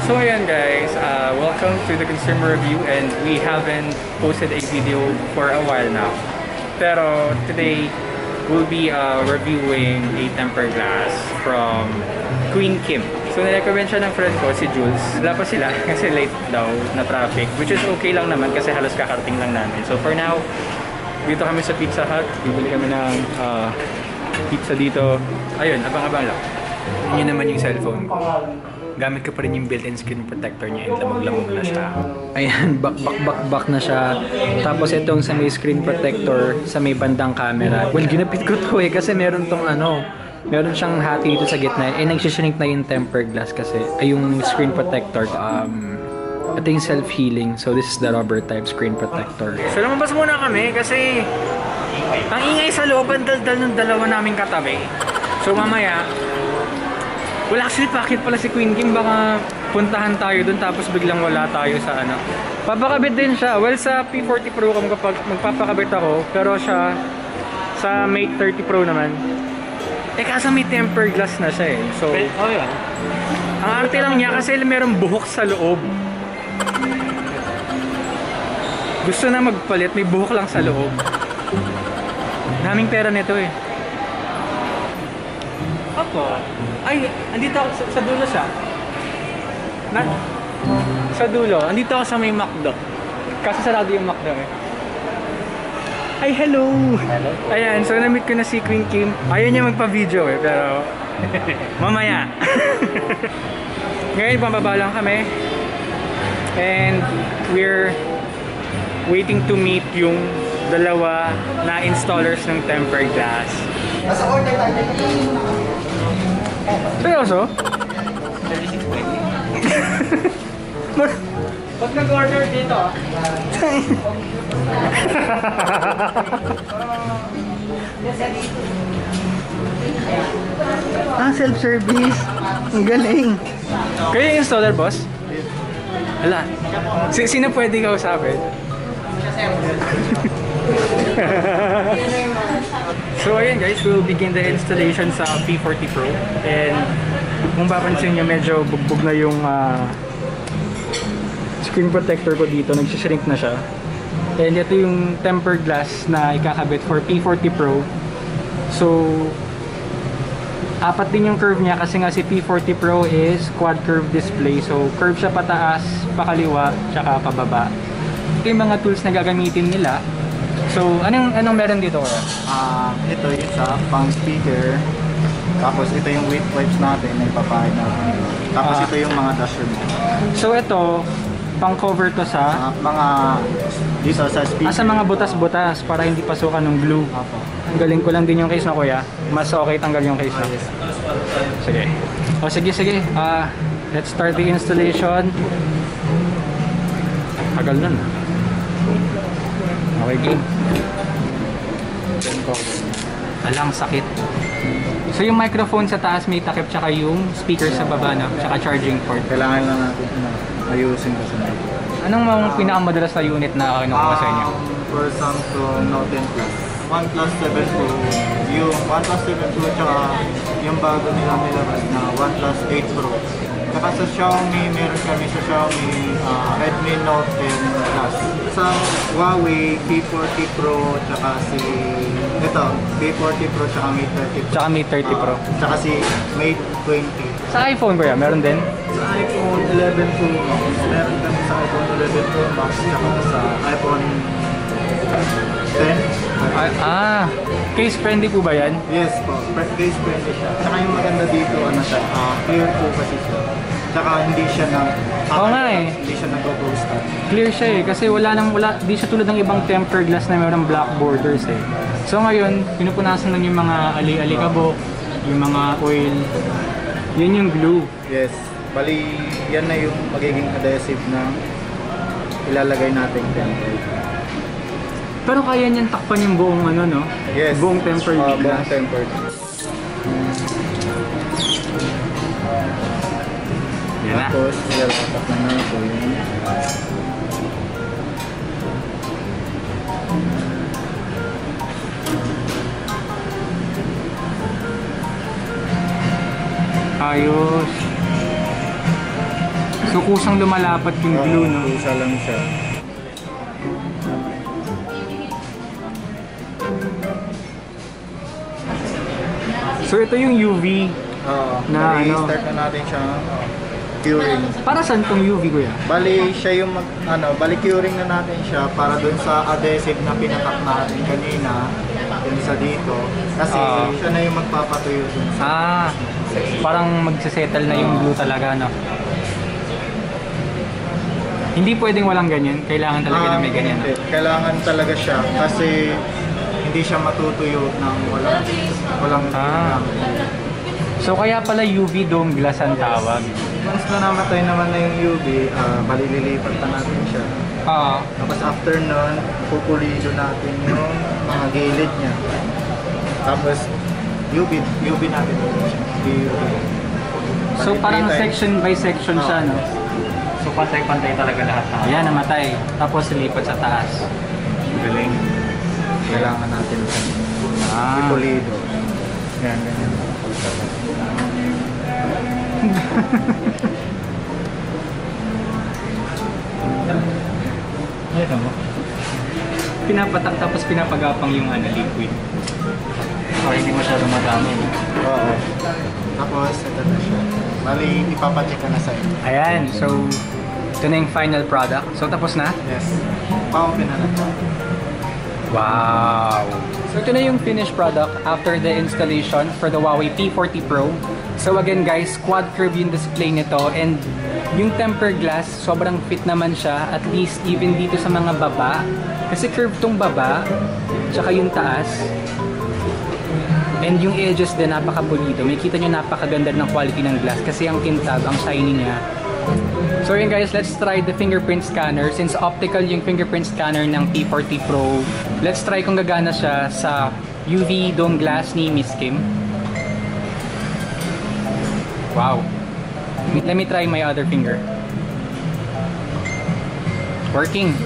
So ayan guys, welcome to the consumer review, and we haven't posted a video for a while now. Pero today we'll be reviewing a tempered glass from Queen Kim. So nirecommend siya ng friend ko, si Jules. Wala pa sila kasi late daw na traffic, which is okay lang naman kasi halos kakarating lang namin. So for now, dito kami sa Pizza Hut. Bibili kami ng pizza dito. Ayun, abang-abang lang. Yun naman yung cellphone ko. Gamit ko pa rin yung built-in screen protector niya and lamog-lamog na siya. Ayan, back na siya. Tapos itong sa may screen protector sa may bandang camera. Well, ginapit ko to kasi meron tong meron siyang hati dito sa gitna. Nagsishrink na yung tempered glass kasi yung screen protector. Ito yung self-healing. So this is the rubber type screen protector. So lumabas muna kami kasi ang ingay sa loob ang daldal ng dalawa naming katabi. So mamaya, wala actually packet pala si Queen Kim, baka puntahan tayo dun tapos biglang wala tayo sa Papakabit din siya. Well, sa P40 Pro kung kapag magpapakabit ako, pero siya sa Mate 30 Pro naman. Kaso may tempered glass na siya So, yeah. Ang arte lang niya kasi merong buhok sa loob. Gusto na magpalit, may buhok lang sa loob. Daming pera nito Ako. Ay, andito ako sa dulo siya. Sa dulo. Andito ako sa may McDo. Kasi sarado yung McDo Ay, hello! Hello? Ayan, so na-meet ko na si Queen Kim. Ayaw niya magpa-video pero mamaya. Ngayon, pambaba lang kami. And we're waiting to meet yung dalawa na installers ng tempered glass. Nasa order tayo. Seryoso? 36.20. Pag nag-order dito self-service. Ang galing. Kayo yung installer, boss? Hala. Sino pwede kausapin? So ayan guys, we'll begin the installation sa P40 Pro. And kung papansin nyo, medyo bugbog na yung screen protector ko dito. Nagsishrink na siya. And ito yung tempered glass na ikakabit for P40 Pro. So apat din yung curve niya kasi nga si P40 Pro is quad curve display. So curve siya pataas, pakaliwa, tsaka pababa. Ito yung mga tools na gagamitin nila. So, anong meron dito? Ito yung sa pang speaker. Tapos ito yung weight wipes natin na ipapahid natin. Tapos ito yung mga dasher mo. So ito, pang cover to sa mga dito sa speaker. Sa mga butas-butas para hindi pasukan ng glue. Apo. Ang galing ko lang din yung case na kuya. Mas okay tanggal yung case na. Sige. Sige. Let's start the installation. Tagal nun. Okay, game. Alang sakit. So yung microphone sa taas may takip, tsaka yung speaker sa baba tsaka charging port. Kailangan lang natin ayusin kasi Anong mga pinakamadalas na unit na kinukuha sa inyo? For Samsung Note 10 Plus, OnePlus 7 Pro, yung OnePlus 7 Pro tsaka yung bago nilang nilabas na OnePlus 8 Pro. Saka sa Xiaomi, meron kami sa Xiaomi Redmi Note 10 Plus. Sa Huawei P40 Pro, tsaka ito, P40 Pro, tsaka Mate 30 Pro. Tsaka Mate 30 Pro. Tsaka si Mate 20. Sa iPhone ba yan? Meron din? Sa iPhone 11 Pro Max, meron kami sa iPhone 11 Pro Max, tsaka sa iPhone 10. Case friendly po ba yan? Yes po, case friendly siya. Tsaka yung maganda dito, clear po kasi siya. Tsaka hindi siya hindi siya nag-ghost. Clear siya kasi di siya tulad ng ibang tempered glass na mayroong black borders So ngayon, pinupunasan lang yung mga ali-alikabok, yung mga oil. Yan yung glue. Yes, bali yan na yung magiging adhesive na ilalagay natin tempered. Pero kaya niyan takpan yung buong Yes. Buong tempered glass. Buong tempered. Yan na. Tapos, ilalapat na natin. Ayos. So So kusang lumalapat yung glue, no? Kusa lang siya. So ito yung UV. Na ano? start na natin siya curing. Para saan tong UV, kuya? Bali siya yung bali curing na natin siya para dun sa adhesive na pinatak natin kanina, dun sa dito. Kasi siya na yung magpapatuyo dun sa parang magsisettle na yung glue talaga, no? Hindi pwedeng walang ganyan. Kailangan talaga na may ganyan. Hindi. Kailangan talaga siya kasi hindi siya matutuyo ng walang So kaya pala UV dome glass ang tawag. Once na namatay naman na yung UV, balililipat na natin siya. Tapos after nun, pupulido natin yung mga gilid niya. Tapos UV natin siya. So parang section by section siya, no? So pantay-pantay talaga lahat. Ayan, namatay. Tapos lipat sa taas. Galing. Kailangan natin siya. Pupulido. Yan, ganyan. Ito mo. Pinapatak tapos pinapagapang yung liquid. So hindi masyadong madami. Oo. Tapos ito na siya. Bali, ipapacheck ka na sa'yo. Ayan, so ito na yung final product. So tapos na? Yes. Pa-open na natin. Wow! So ito na yung finished product after the installation for the Huawei P40 Pro. So again guys, quad curve yung display nito and yung tempered glass, sobrang fit naman siya, at least even dito sa mga baba. Kasi curve tong baba, tsaka yung taas. And yung edges din, napaka-pulido. May kita nyo napakaganda ng quality ng glass kasi ang kintab, ang shiny niya. So yun guys, let's try the fingerprint scanner. Since optical yung fingerprint scanner ng P40 Pro, let's try kung gagana siya sa UV dome glass ni Miss Kim. Wow. Let me try my other finger. Working.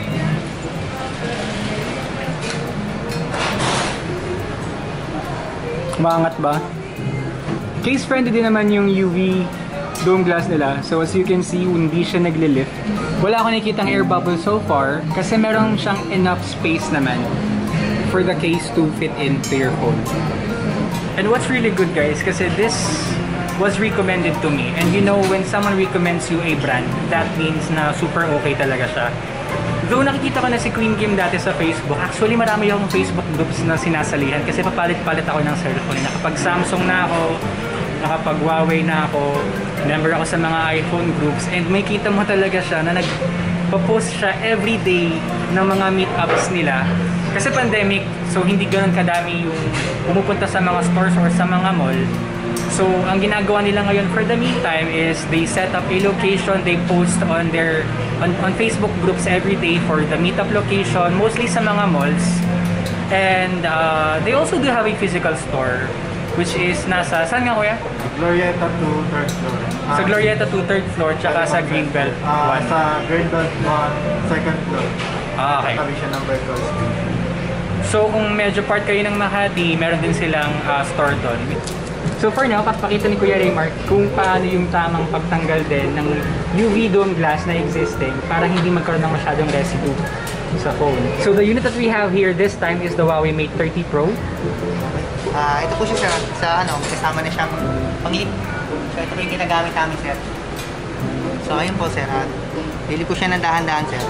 Maangat ba? Case friendly din naman yung UV dome glass nila. So as you can see, hindi siya nagle-lift. Wala akong nakikitang air bubble so far kasi meron siyang enough space naman for the case to fit into your phone. And what's really good guys, kasi this was recommended to me. And you know, when someone recommends you a brand, that means na super okay talaga siya. Though nakikita ko na si Queen Kim dati sa Facebook, actually marami akong Facebook groups na sinasalihan kasi papalit-palit ako ng cellphone. Nakapag Samsung na ako, nakapag Huawei na ako, member ako sa mga iPhone groups, and may kita mo talaga siya na nagpo-post siya everyday ng mga meetups nila. Kasi pandemic, so hindi ganoon kadami yung pumupunta sa mga stores or sa mga mall. So, ang ginagawa nila ngayon for the meantime is they set up a location, they post on their on Facebook groups every day for the meetup location, mostly sa mga malls. And they also do have a physical store, which is nasa, saan nga kuya? Glorieta 2, 3rd floor. Sa Glorieta 2, 3rd floor, tsaka sa Greenbelt 1. Sa Greenbelt 1, 2nd floor. Okay. Kami siya ng Berkeley. So, kung medyo part kayo ng Makati, meron din silang store doon. So for now, papakita ni Kuya Raymar kung paano yung tamang pagtanggal din ng UV dome glass na existing para hindi magkaroon ng masyadong residue sa phone. So the unit that we have here this time is the Huawei Mate 30 Pro. Ito po siya sir, kasama na siyang pangilip. So ito po yung ginagamit namin sir. So ayun po sir, bili po siya ng dahan-dahan sir.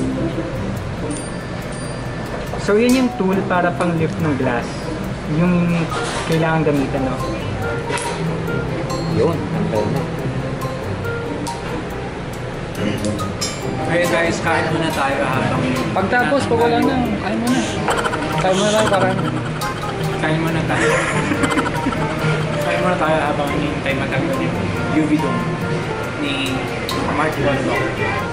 So yun yung tool para pang lift ng glass. Yung kailangan gamitan, no? Yun, tanggal na. Okay guys, kain muna tayo habang... Pagtapos, pag wala na, kain muna. Kain muna tayo parang... Kain muna tayo. Kain muna tayo habang hinihintay matanggal yung UV dome ni Mark Waldock.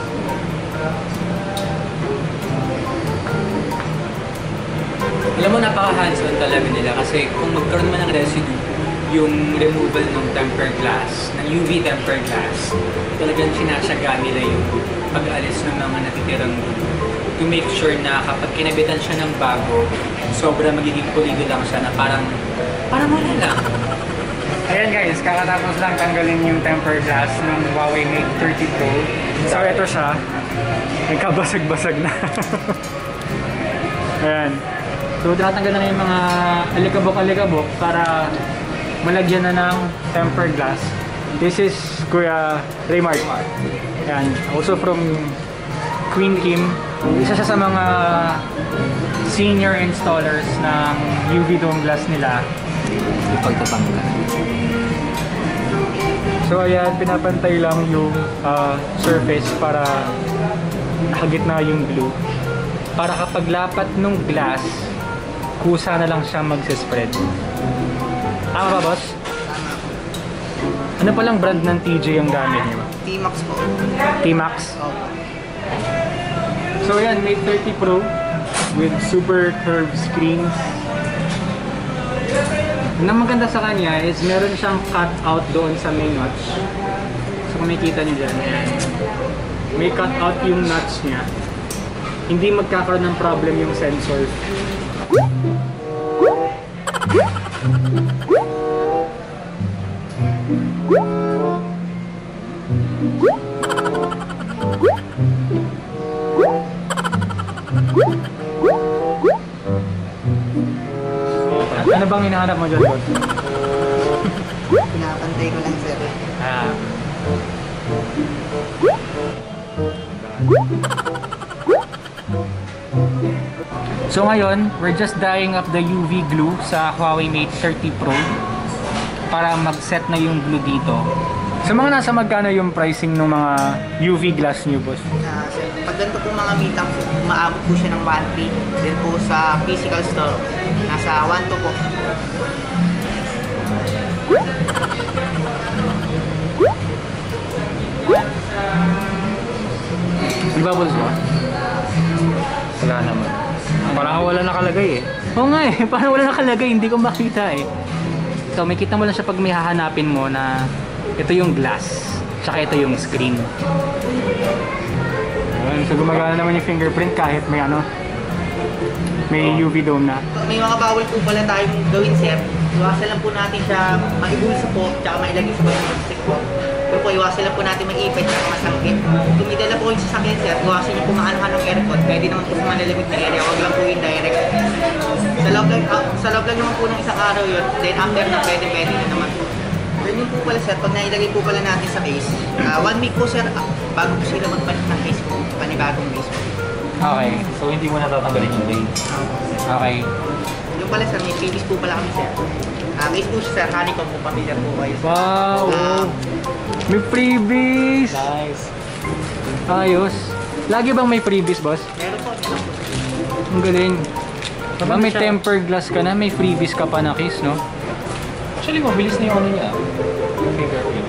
Alam mo, napaka-hands-on talaga nila kasi kung magkaroon man ng residue, yung removal ng tempered glass, ng UV tempered glass, talagang sinasyaga nila yung pag-alis ng mga natitirang to make sure na kapag kinabitan siya ng bago, sobra magiging pulido lang siya na parang wala lang. Ayan guys, kakatapos lang tanggalin yung tempered glass ng Huawei Mate 30 Pro. So ito siya, nagkabasag-basag na. Ayan. So tatanggal na yung mga alikabok-alikabok para malagyan na ng tempered glass. This is Kuya Raymart. Ayan. Also from Queen Kim. Isa siya sa mga senior installers ng UV dome glass nila. Ipagtatanggal. So ayan, pinapantay lang yung surface para nakagitna yung glue. Para kapag lapat ng glass, kusa na lang siya magsispread. Tama ba, boss? Ano palang brand ng TJ yung gamit niyo? T-Max po. T-Max? So ayan, Mate 30 Pro with super curved screens. Ang maganda sa kanya is meron siyang cut out doon sa may notch. So kung makikita niyo dyan, may cut out yung notch niya. Hindi magkakaroon ng problem yung sensor. Ano bang hinahanap mo dyan, boss? Pinapantay ko lang, sir. So ngayon, we're just dyeing up the UV glue sa Huawei Mate 30 Pro para mag-set na yung glue dito. So mga nasa magkano yung pricing ng mga UV glass nyo, boss? Sir, pag ganito po mga meetup, umaabot po siya ng 1P. Then po sa physical store, nasa 1 to po. Di ba, boss, ba? Wala naman. Parang wala nakalagay eh. Oo nga eh, parang wala nakalagay, hindi ko makita eh. So may kita mo lang siya pag may hahanapin mo na ito yung glass, tsaka ito yung screen. So gumagana naman yung fingerprint kahit may may UV dome na. May mga bawal po pala tayong gawin, sir. Iwasan lang po natin siya maibulsa po, tsaka mailagay sa plastic po. Pero po, iwasan lang po natin mag-ipit at masangkit. Kung may dala po yung sasakyan, sir, iwasan niyo po maanuhan ng aircon. Pwede naman po sa manilamig na area, huwag lang po yung direct. Sa loob lang naman po ng isang araw yun, then after na pwede na naman po. Then yun po pala, sir, pag nailagay po pala natin sa case, 1 week po, sir, bago po sila magpalit ng case po, panibagong case po. Okay. So hindi mo natatanggalin yung base. Okay. Yung pala, sir, may freebies po pala kami, sir. Case po siya, sir, honeycomb po, pamilyar po kayo. Wow! May freebies! Nice. Ayos. Lagi bang may freebies, boss? Meron po, meron po. Ang galing. Diba may tempered glass ka na, may freebies ka pa na case, no? Actually, mabilis na yung ano niya. Yung fingerprint.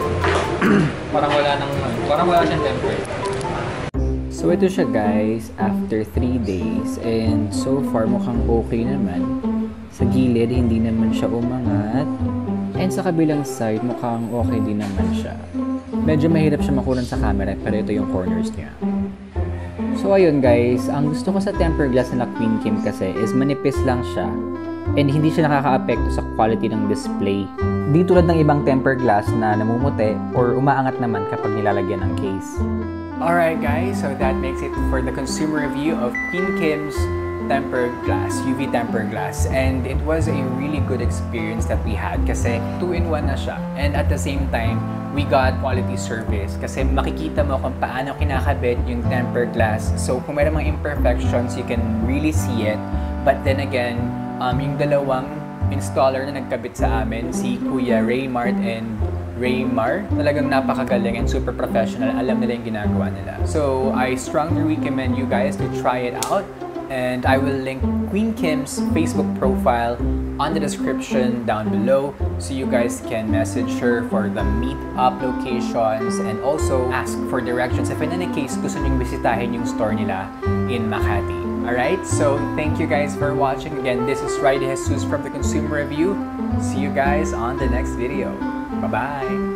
Parang wala siyang temper. So ito siya guys, after 3 days, and so far mukhang okay naman. Sa gilid, hindi naman siya umangat, and sa kabilang side, mukhang okay din naman siya. Medyo mahirap siya makunan sa camera, pero ito yung corners niya. So ayun guys, ang gusto ko sa tempered glass na Queen Kim kasi is manipis lang siya, and hindi siya nakaka-apekto sa quality ng display. Di tulad ng ibang tempered glass na namumuti or umaangat naman kapag nilalagyan ng case. Alright guys, so that makes it for the consumer review of Queen Kim's tempered glass, UV tempered glass. And it was a really good experience that we had kasi 2-in-1 na siya. And at the same time, we got quality service kasi makikita mo kung paano kinakabit yung tempered glass. So kung mayroong mga imperfections, you can really see it. But then again, yung dalawang installer na nagkabit sa amin, si Kuya Raymart and Raymar, talagang napakagaling and super professional. Alam nila yung ginagawa nila. So I strongly recommend you guys to try it out. And I will link Queen Kim's Facebook profile on the description down below so you guys can message her for the meet-up locations and also ask for directions if in any case gusto nyong bisitahin yung store nila in Makati. Alright, so thank you guys for watching. Again, this is Riley Jesus from the Consumer Review. See you guys on the next video. Bye-bye!